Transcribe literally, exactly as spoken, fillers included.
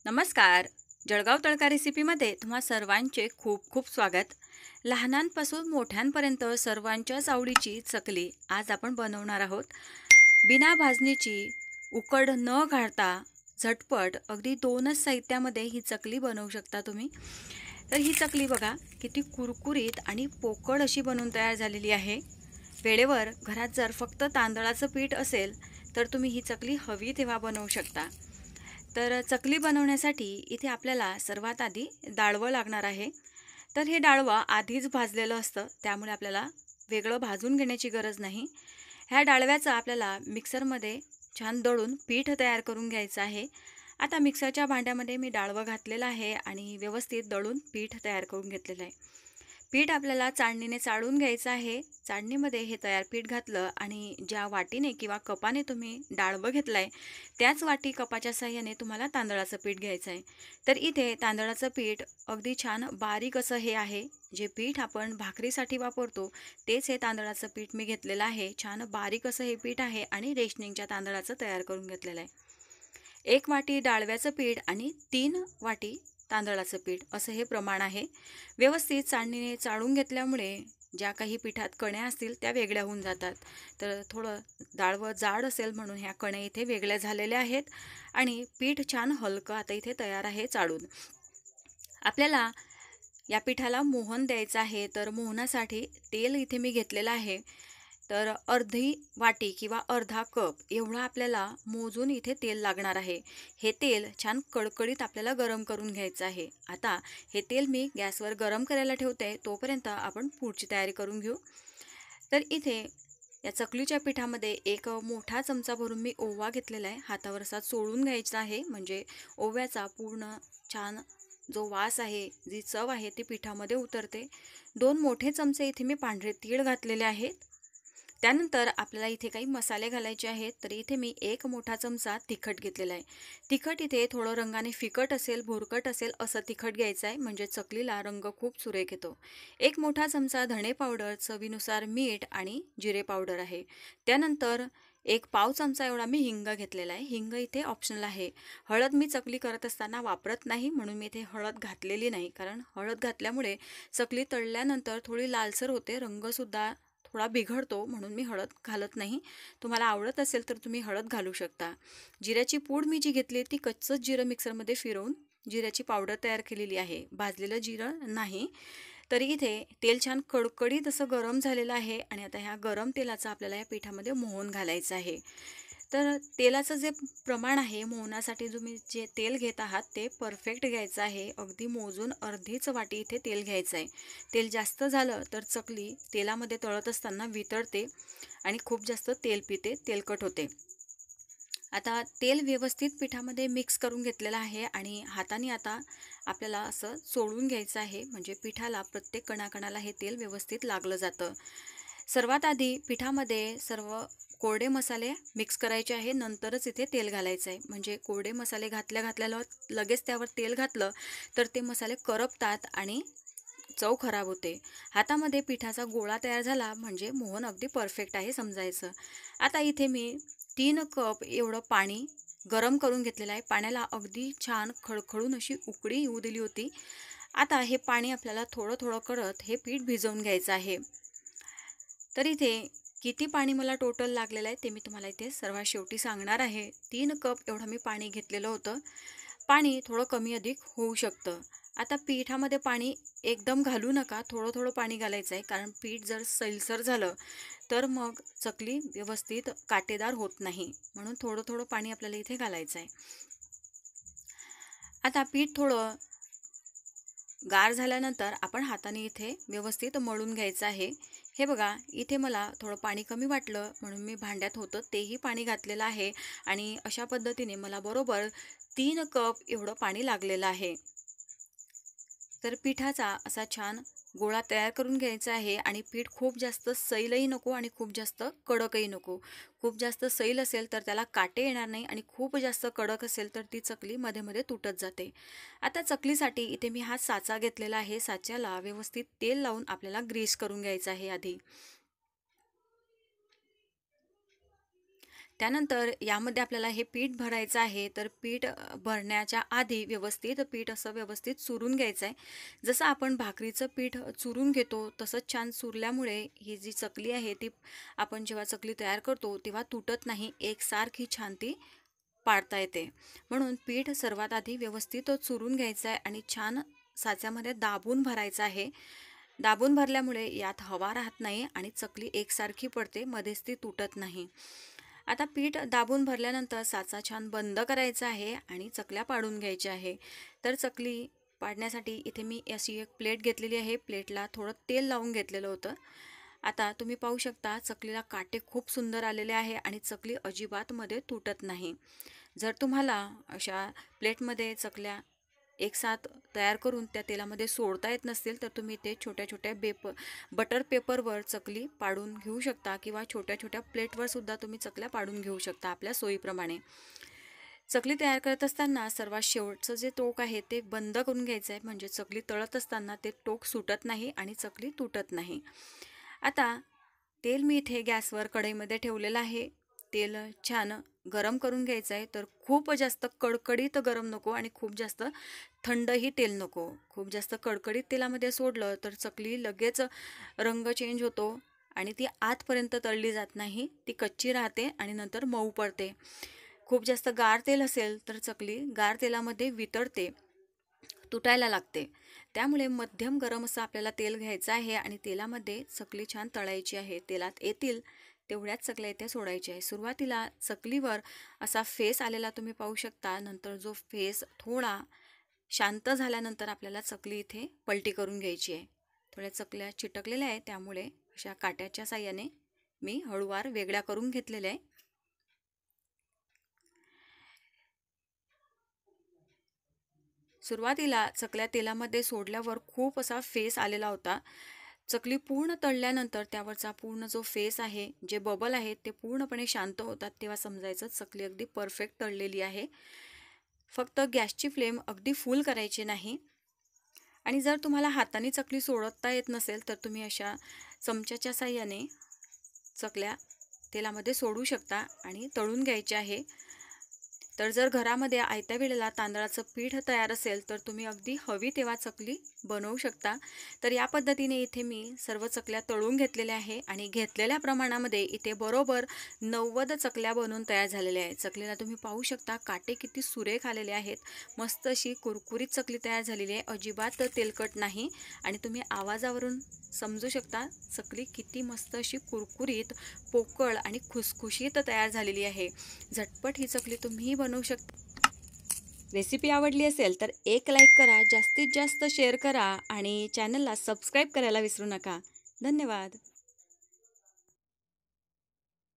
नमस्कार. जळगाव तडका रेसिपीमध्ये तुम्हा सर्वांचे खूप खूप स्वागत. लहानांपासून मोठ्यांपर्यंत सर्वांच्याच आवडीची चकली आज आपण बनवणार आहोत. बिना भाजणीची, उकड न घालता झटपट अगदी दोनच साहित्यामध्ये ही चकली बनवू शकता तुम्ही. तर ही चकली बघा किती कुरकुरीत आणि पोकळ अशी बनवून तयार झालेली आहे. वेळेवर घरात जर फक्त तांदळाचं पीठ असेल तर तुम्ही ही चकली हवी तेव्हा बनवू शकता. तर चकली बनवण्यासाठी इथे आपल्याला सर्वात आधी डाळवं लागणार आहे. तर हे डाळवं आधीच भाजलेलं असतं, त्यामुळे आपल्याला वेगळं भाजून घेण्याची गरज नाही. ह्या डाळव्याचं आपल्याला मिक्सरमध्ये छान दळून पीठ तयार करून घ्यायचं आहे. आता मिक्सरच्या भांड्यामध्ये मी डाळवं घातलेलं आहे आणि व्यवस्थित दळून पीठ तयार करून घेतलेलं आहे. पीठ आपल्याला चाळणीने चाळून घ्यायचं आहे. चाळणीमध्ये हे तयार पीठ घातलं आणि ज्या वाटीने किंवा कपाने तुम्ही डाळवं घेतलं आहे त्याच वाटी कपाच्या साहाय्याने तुम्हाला तांदळाचं पीठ घ्यायचं आहे. तर इथे तांदळाचं पीठ अगदी छान बारीक असं हे आहे. जे पीठ आपण भाकरीसाठी वापरतो तेच हे तांदळाचं पीठ मी घेतलेलं आहे. छान बारीक असं हे पीठ आहे आणि रेशनिंगच्या तांदळाचं तयार करून घेतलेलं आहे. एक वाटी डाळव्याचं पीठ आणि तीन वाटी तांदळाचं पीठ असं हे प्रमाण आहे. व्यवस्थित चाळणीने चाळून घेतल्यामुळे ज्या काही पिठात कण्या असतील त्या वेगळ्या होऊन जातात. तर थोडं डाळवं जाड असेल म्हणून ह्या कण्या इथे वेगळ्या झालेल्या आहेत आणि पीठ छान हलकं आता इथे तयार आहे चाळून. आपल्याला या पिठाला मोहन द्यायचं आहे. तर मोहनासाठी तेल इथे मी घेतलेलं आहे. तर अर्धी वाटी किंवा अर्धा कप एवढं आपल्याला मोजून इथे तेल लागणार आहे. हे तेल छान कडकडीत आपल्याला गरम करून घ्यायचं आहे. आता हे तेल मी गॅसवर गरम करायला ठेवते, तोपर्यंत आपण पुढची तयारी करून घेऊ. तर इथे या चकलीच्या पिठामध्ये एक मोठा चमचा भरून मी ओवा घेतलेला आहे. हातावर असा चोळून घ्यायचा आहे, म्हणजे ओव्याचा पूर्ण छान जो वास आहे, जी चव आहे ती पिठामध्ये उतरते. दोन मोठे चमचे इथे मी पांढरे तीळ घातलेले आहेत. त्यानंतर आपल्याला इथे काही मसाले घालायचे आहेत. तर इथे मी एक मोठा चमचा तिखट घेतलेला आहे. तिखट इथे थोडं रंगाने फिकट असेल, भुरकट असेल असं तिखट घ्यायचं आहे, म्हणजे चकलीला रंग खूप सुरेख येतो. एक मोठा चमचा धणे पावडर, चवीनुसार मीठ आणि जिरे पावडर आहे. त्यानंतर एक पाव चमचा एवढा मी हिंग घेतलेला आहे. हिंग इथे ऑप्शनल आहे. हळद मी चकली करत असताना वापरत नाही, म्हणून मी इथे हळद घातलेली नाही, कारण हळद घातल्यामुळे चकली तळल्यानंतर थोडी लालसर होते, रंगसुद्धा थोडा बिघडतो, म्हणून मी हळद घालत नाही. तुम्हाला आवडत असेल तर तुम्ही हळद घालू शकता. जिऱ्याची पूड मी जी घेतली ती कच्चंच जिरं मिक्सरमध्ये फिरवून जिऱ्याची पावडर तयार केलेली आहे, भाजलेलं जिरं नाही. तरी इथे तेल छान कडकडीत असं गरम झालेलं आहे आणि आता ह्या गरम तेलाचा आपल्याला या पिठामध्ये मोहन घालायचं आहे. तर तेलाचं जे प्रमाण आहे मोहनासाठी, तुम्ही जे तेल घेत आहात ते परफेक्ट घ्यायचं आहे. अगदी मोजून अर्धीच वाटी इथे तेल घ्यायचं आहे. तेल जास्त झालं तर चकली तेलामध्ये तळत असताना वितळते आणि खूप जास्त तेल पिते, तेलकट होते. आता तेल व्यवस्थित पिठामध्ये मिक्स करून घेतलेलं आहे आणि हाताने आता आपल्याला असं चोळून घ्यायचं आहे, म्हणजे पिठाला प्रत्येक कणाकणाला हे तेल व्यवस्थित लागलं जातं. सर्वात आधी पिठामध्ये सर्व कोरडे मसाले मिक्स करायचे आहे, नंतरच इथे तेल घालायचं आहे. म्हणजे कोरडे मसाले घातल्या घातल्याला लगेच त्यावर तेल घातलं तर ते मसाले करपतात आणि चव खराब होते. हातामध्ये पिठाचा गोळा तयार झाला म्हणजे मोहन अगदी परफेक्ट आहे समजायचं. आता इथे मी तीन कप एवढं पाणी गरम करून घेतलेलं आहे. पाण्याला अगदी छान खळखळून अशी उकळी येऊ दिली होती. आता हे पाणी आपल्याला थोडं थोडं करत हे पीठ भिजवून घ्यायचं आहे. तर इथे किती पाणी मला टोटल लागलेलं आहे ते मी तुम्हाला इथे सर्वात शेवटी सांगणार आहे. तीन कप एवढं मी पाणी घेतलेलं होतं. पाणी थोडं कमी अधिक होऊ शकतं. आता पिठामध्ये पाणी एकदम घालू नका, थोडं थोडं पाणी घालायचं आहे, कारण पीठ जर सैलसर झालं तर मग चकली व्यवस्थित काटेदार होत नाही, म्हणून थोडं थोडं पाणी आपल्याला इथे घालायचं आहे. आता पीठ थोडं गार झाल्यानंतर आपण हाताने इथे व्यवस्थित मळून घ्यायचं आहे. हे बघा इथे मला थोडं पाणी कमी वाटलं म्हणून मी भांड्यात होतं तेही पाणी घातलेलं आहे आणि अशा पद्धतीने मला बरोबर तीन कप एवढं पाणी लागलेलं आहे. तर पिठाचा असा छान गोळा तयार करून घ्यायचा आहे आणि पीठ खूप जास्त सैलही नको आणि खूप जास्त कडकही नको. खूप जास्त सैल असेल तर त्याला काटे येणार नाही आणि खूप जास्त कडक असेल तर ती चकली मध्ये मध्ये तुटत जाते. आता चकलीसाठी इथे मी हा साचा घेतलेला आहे. साच्याला व्यवस्थित तेल लावून आपल्याला ग्रीस करून घ्यायचं आहे आधी. त्यानंतर यामध्ये आपल्याला हे पीठ भरायचं आहे. तर पीठ भरण्याच्या आधी व्यवस्थित पीठ असं व्यवस्थित चुरून घ्यायचं आहे. जसं आपण भाकरीचं पीठ चुरून घेतो तसंच छान चुरल्यामुळे ही जी चकली आहे ती आपण जेव्हा चकली तयार करतो तेव्हा तुटत नाही, एकसारखी छान ती पाडता येते. म्हणून पीठ सर्वात आधी व्यवस्थित चुरून घ्यायचं आहे आणि छान साच्यामध्ये दाबून भरायचं आहे. दाबून भरल्यामुळे यात हवा राहत नाही आणि चकली एकसारखी पडते, मध्येच ती तुटत नाही. आता पीठ दाबून भरल्यानंतर साचा छान बंद करायचा आहे आणि चकल्या पाडून घ्यायच्या आहे. तर चकली पाडण्यासाठी इथे मी अशी एक प्लेट घेतलेली आहे. प्लेटला थोडं तेल लावून घेतलेलं होतं. आता तुम्ही पाहू शकता चकलीला काटे खूप सुंदर आलेले आहे आणि चकली अजिबात मध्ये तुटत नाही. जर तुम्हाला अशा प्लेटमध्ये चकल्या एकसाथ तयार करून त्या तेलामध्ये सोडता येत नसतील तर तुम्ही ते छोट्या छोट्या पेपर बटर पेपरवर चकली पाडून घेऊ शकता किंवा छोट्या छोट्या प्लेटवर सुद्धा तुम्ही चकल्या पाडून घेऊ शकता आपल्या सोयीप्रमाणे. चकली तयार करत असताना सर्वात शेवटचं जे टोक आहे ते बंद करून घ्यायचं आहे, म्हणजे चकली तळत असताना ते टोक सुटत नाही आणि चकली तुटत नाही. आता तेल मी इथे गॅसवर कढईमध्ये ठेवलेलं आहे. तेल छान गरम करून घ्यायचं आहे. तर खूप जास्त कडकडीत गरम नको आणि खूप जास्त थंडही तेल नको. खूप जास्त कडकडीत तेलामध्ये सोडलं तर चकली लगेच रंग चेंज होतो आणि ती आतपर्यंत तळली जात नाही, ती कच्ची राहते आणि नंतर मऊ पडते. खूप जास्त गार तेल असेल तर चकली गार तेलामध्ये वितळते, तुटायला लागते. त्यामुळे मध्यम गरम असं आपल्याला तेल घ्यायचं आहे आणि तेलामध्ये चकली छान तळायची आहे. तेलात येतील तेवढ्याच चकल्या इथे सोडायच्या आहे. सुरुवातीला चकलीवर असा फेस आलेला तुम्ही पाहू शकता. नंतर जो फेस थोडा शांत झाल्यानंतर आपल्याला चकली इथे पलटी करून घ्यायची आहे. थोड्या चकल्या चिटकलेल्या आहे त्यामुळे अशा काट्याच्या साह्याने मी हळूवार वेगळ्या करून घेतलेल्या आहे. सुरुवातीला चकल्या तेलामध्ये सोडल्यावर खूप असा फेस आलेला होता. चकली पूर्ण तळल्यानंतर त्यावरचा पूर्ण जो फेस आहे, जे बबल आहेत ते पूर्णपणे शांत होतात तेव्हा समजायचं चकली अगदी परफेक्ट तळलेली आहे. फक्त गॅसची फ्लेम अगदी फुल करायची नाही. आणि जर तुम्हाला हाताने चकली सोडता येत नसेल तर तुम्ही अशा चमच्याच्या साह्याने चकल्या तेलामध्ये सोडू शकता आणि तळून घ्यायचे आहे. तर जर घरामध्ये आयत्या वेळेला तांदळाचं पीठ तयार असेल तर तुम्ही अगदी हवी तेव्हा चकली बनवू शकता. तर या पद्धतीने इथे मी सर्व चकल्या तळून घेतलेल्या आहे आणि घेतलेल्या प्रमाणामध्ये इथे बरोबर नव्वद चकल्या बनवून तयार झालेल्या आहेत. चकलीला तुम्ही पाहू शकता काटे किती सुरेख आलेले आहेत. मस्त अशी कुरकुरीत चकली तयार झालेली आहे, अजिबात तेलकट नाही. आणि तुम्ही आवाजावरून समजू शकता चकली किती मस्त अशी कुरकुरीत, पोकळ आणि खुसखुशीत तयार झालेली आहे. झटपट ही चकली तुम्ही बनवू शकता. रेसिपी आवडली असेल तर एक लाईक करा, जास्तीत जास्त शेअर करा आणि चॅनलला सबस्क्राईब करायला विसरू नका. धन्यवाद.